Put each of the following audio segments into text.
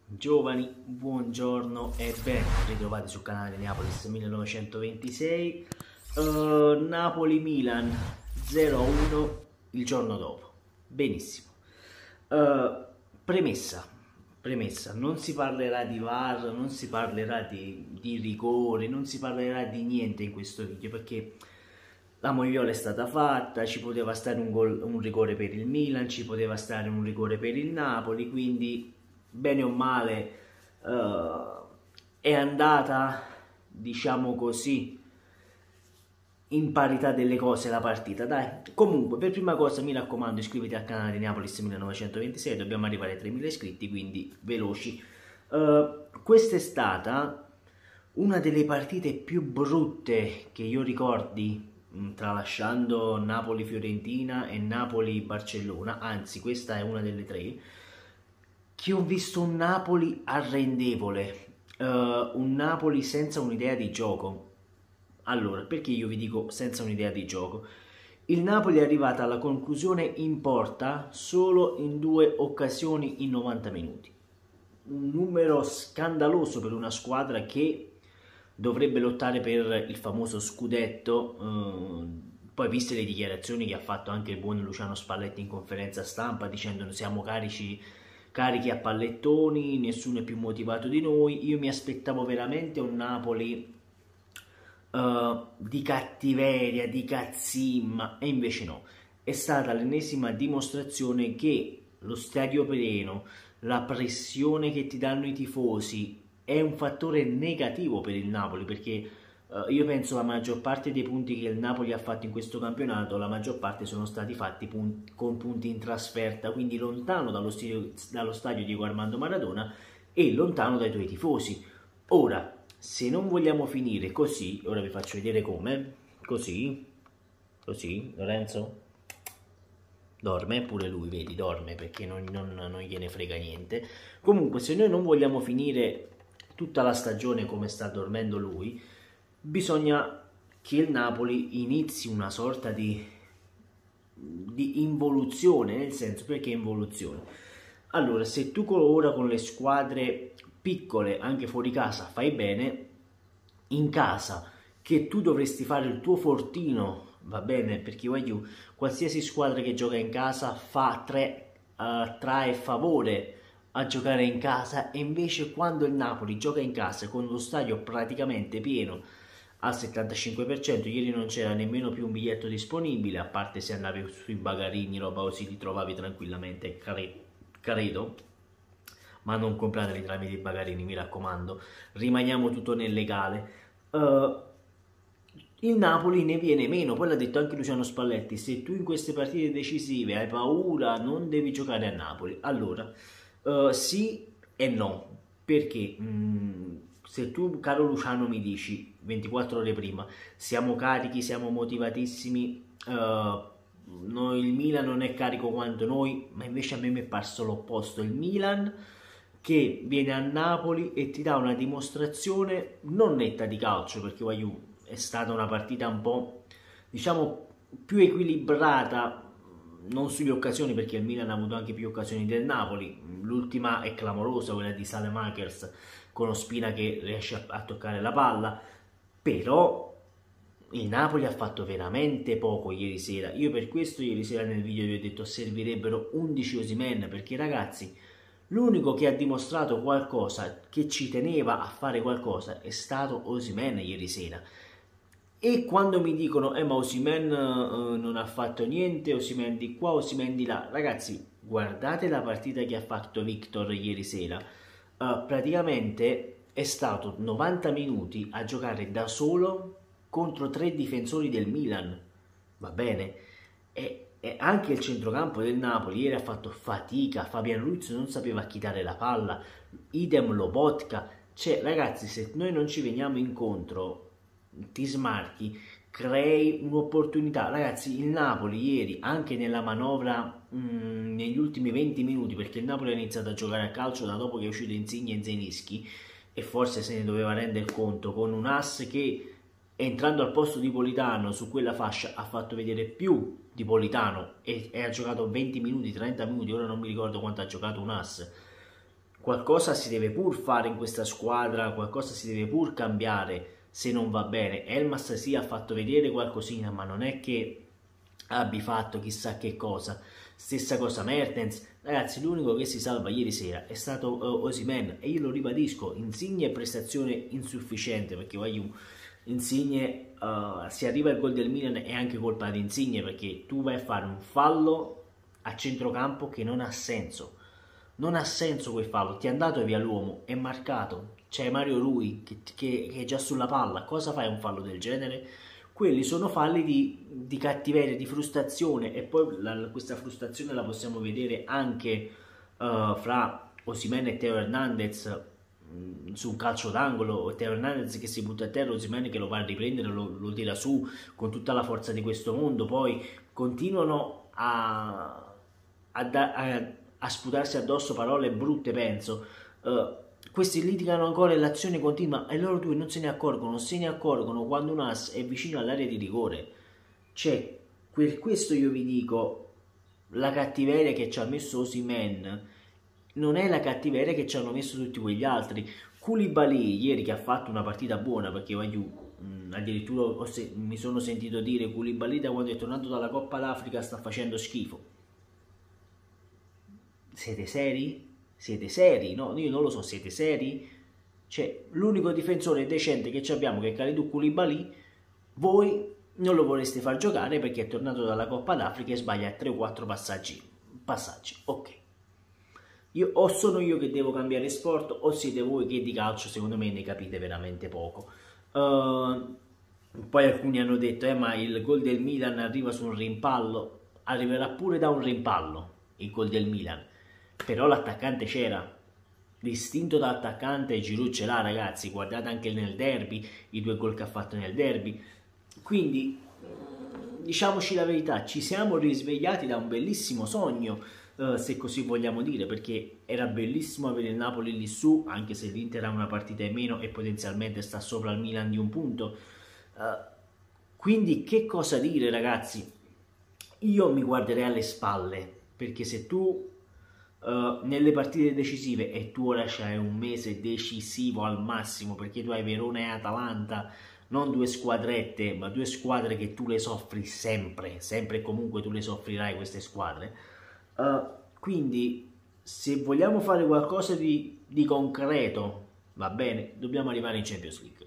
Giovani, buongiorno e ben ritrovati sul canale Neapolis 1926. Napoli-Milan 0-1 il giorno dopo. Benissimo. Premessa, non si parlerà di VAR, non si parlerà di rigore, non si parlerà di niente in questo video perché la moviola è stata fatta, ci poteva stare un rigore per il Milan, ci poteva stare un rigore per il Napoli, quindi bene o male è andata, diciamo così, in parità delle cose la partita, dai. Comunque, per prima cosa mi raccomando, iscriviti al canale di Neapolis 1926, dobbiamo arrivare ai 3000 iscritti, quindi veloci. Questa è stata una delle partite più brutte che io ricordi, tralasciando Napoli-Fiorentina e Napoli-Barcellona, anzi questa è una delle tre, che ho visto un Napoli arrendevole, un Napoli senza un'idea di gioco. Allora, perché io vi dico senza un'idea di gioco? Il Napoli è arrivato alla conclusione in porta solo in 2 occasioni in 90 minuti. Un numero scandaloso per una squadra che dovrebbe lottare per il famoso scudetto. Poi viste le dichiarazioni che ha fatto anche il buon Luciano Spalletti in conferenza stampa dicendo siamo carichi a pallettoni, nessuno è più motivato di noi, io mi aspettavo veramente un Napoli di cattiveria, di cazzimma, e invece no, è stata l'ennesima dimostrazione che lo stadio pieno, la pressione che ti danno i tifosi è un fattore negativo per il Napoli, perché io penso la maggior parte dei punti che il Napoli ha fatto in questo campionato, la maggior parte sono stati fatti con punti in trasferta, quindi lontano dallo stadio Diego Armando Maradona e lontano dai tuoi tifosi. Ora, se non vogliamo finire così, ora vi faccio vedere come, così, Lorenzo dorme, pure lui, vedi, dorme perché non gliene frega niente. Comunque, se noi non vogliamo finire tutta la stagione come sta dormendo lui, bisogna che il Napoli inizi una sorta di involuzione, nel senso, perché involuzione? Allora, se tu ora con le squadre piccole, anche fuori casa, fai bene, in casa, che tu dovresti fare il tuo fortino, va bene, perché voglio, qualsiasi squadra che gioca in casa trae favore a giocare in casa, e invece quando il Napoli gioca in casa con lo stadio praticamente pieno al 75%, ieri non c'era nemmeno più un biglietto disponibile, a parte se andavi sui bagarini, roba così, li trovavi tranquillamente, credo, ma non comprateli tramite i bagarini, mi raccomando, rimaniamo tutto nel legale. Il Napoli ne viene meno, poi l'ha detto anche Luciano Spalletti, se tu in queste partite decisive hai paura non devi giocare a Napoli. Allora, sì e no, perché se tu, caro Luciano, mi dici 24 ore prima siamo carichi, siamo motivatissimi, il Milan non è carico quanto noi, ma invece a me mi è parso l'opposto, il Milan che viene a Napoli e ti dà una dimostrazione non netta di calcio, perché è stata una partita un po', diciamo, più equilibrata, non sulle occasioni, perché il Milan ha avuto anche più occasioni del Napoli. L'ultima è clamorosa, quella di Saelemaekers con Ospina che riesce a toccare la palla, però il Napoli ha fatto veramente poco ieri sera. Io per questo ieri sera nel video vi ho detto servirebbero 11 Osimhen, perché ragazzi, l'unico che ha dimostrato qualcosa, che ci teneva a fare qualcosa, è stato Osimhen ieri sera. E quando mi dicono ma Osimhen non ha fatto niente, Osimhen di qua, Osimhen di là, ragazzi, guardate la partita che ha fatto Victor ieri sera. Praticamente è stato 90 minuti a giocare da solo contro 3 difensori del Milan, va bene? E anche il centrocampo del Napoli ieri ha fatto fatica, Fabian Ruiz non sapeva chi dare la palla, idem Lobotka. Cioè ragazzi, se noi non ci veniamo incontro, ti smarchi, crei un'opportunità. Ragazzi, il Napoli ieri, anche nella manovra negli ultimi 20 minuti, perché il Napoli ha iniziato a giocare a calcio da dopo che è uscito Insigne e Zelinski, e forse se ne doveva rendere conto, con un ass che entrando al posto di Politano su quella fascia ha fatto vedere più di Politano e ha giocato 20 minuti, 30 minuti, ora non mi ricordo quanto ha giocato un ass, qualcosa si deve pur fare in questa squadra, qualcosa si deve pur cambiare se non va bene. Elmas sì ha fatto vedere qualcosina, ma non è che abbia fatto chissà che cosa. Stessa cosa Mertens, ragazzi, l'unico che si salva ieri sera è stato Osimhen, e io lo ribadisco, Insigne prestazione insufficiente, perché voglio Insigne, se arriva il gol del Milan è anche colpa di Insigne, perché tu vai a fare un fallo a centrocampo che non ha senso. Non ha senso quel fallo, ti è andato via l'uomo, è marcato, c'è Mario Rui che è già sulla palla, cosa fai un fallo del genere? Quelli sono falli di cattiveria, di frustrazione, e poi questa frustrazione la possiamo vedere anche fra Osimhen e Theo Hernandez su un calcio d'angolo. Theo Hernandez che si butta a terra, Osimhen che lo va a riprendere, lo tira su con tutta la forza di questo mondo, poi continuano a sputarsi addosso parole brutte, penso. Questi litigano ancora e l'azione continua e loro due non se ne accorgono quando un ass è vicino all'area di rigore. Cioè, per questo io vi dico, la cattiveria che ci ha messo Osimhen non è la cattiveria che ci hanno messo tutti quegli altri. Koulibaly ieri, che ha fatto una partita buona, perché addirittura mi sono sentito dire Koulibaly da quando è tornato dalla Coppa d'Africa sta facendo schifo. Siete seri? Siete seri? No, io non lo so, siete seri? Cioè, l'unico difensore decente che abbiamo, che è Kalidou Koulibaly, voi non lo vorreste far giocare perché è tornato dalla Coppa d'Africa e sbaglia 3 o 4 passaggi. Ok. O sono io che devo cambiare sport, o siete voi che di calcio secondo me ne capite veramente poco. Poi alcuni hanno detto, ma il gol del Milan arriva su un rimpallo. Arriverà pure da un rimpallo il gol del Milan. Però l'attaccante c'era, l'istinto da attaccante Giroud ce l'ha, ragazzi, guardate anche nel derby, i 2 gol che ha fatto nel derby. Quindi diciamoci la verità, ci siamo risvegliati da un bellissimo sogno, se così vogliamo dire, perché era bellissimo avere il Napoli lì su, anche se l'Inter ha una partita in meno e potenzialmente sta sopra il Milan di un punto. Quindi che cosa dire, ragazzi? Io mi guarderei alle spalle, perché se tu nelle partite decisive, e tu ora c'hai un mese decisivo al massimo, perché tu hai Verona e Atalanta, non 2 squadrette, ma 2 squadre che tu le soffri sempre e comunque tu le soffrirai queste squadre. Quindi se vogliamo fare qualcosa di concreto, va bene, dobbiamo arrivare in Champions League.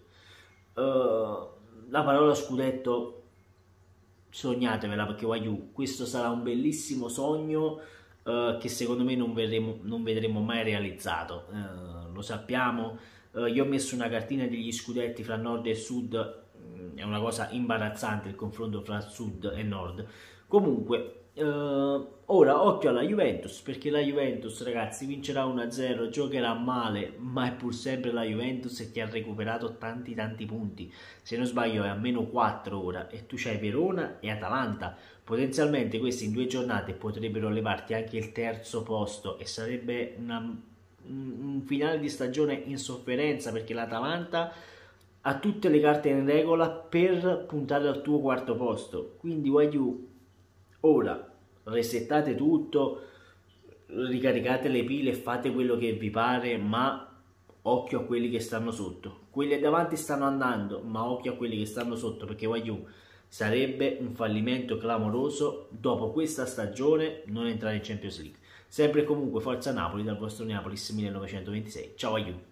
La parola scudetto sognatevela, perché questo sarà un bellissimo sogno che secondo me non vedremo mai realizzato. Lo sappiamo. Io ho messo una cartina degli scudetti fra nord e sud, è una cosa imbarazzante il confronto fra sud e nord. Comunque ora occhio alla Juventus, perché la Juventus, ragazzi, vincerà 1-0, giocherà male, ma è pur sempre la Juventus che ha recuperato tanti punti. Se non sbaglio è a -4 ora, e tu c'hai Verona e Atalanta. Potenzialmente questi in 2 giornate potrebbero levarti anche il 3° posto, e sarebbe un finale di stagione in sofferenza, perché l'Atalanta ha tutte le carte in regola per puntare al tuo 4° posto. Quindi ora resettate tutto, ricaricate le pile e fate quello che vi pare, ma occhio a quelli che stanno sotto. Quelli davanti stanno andando, ma occhio a quelli che stanno sotto, perché sarebbe un fallimento clamoroso dopo questa stagione non entrare in Champions League. Sempre e comunque forza Napoli dal vostro Neapolis 1926. Ciao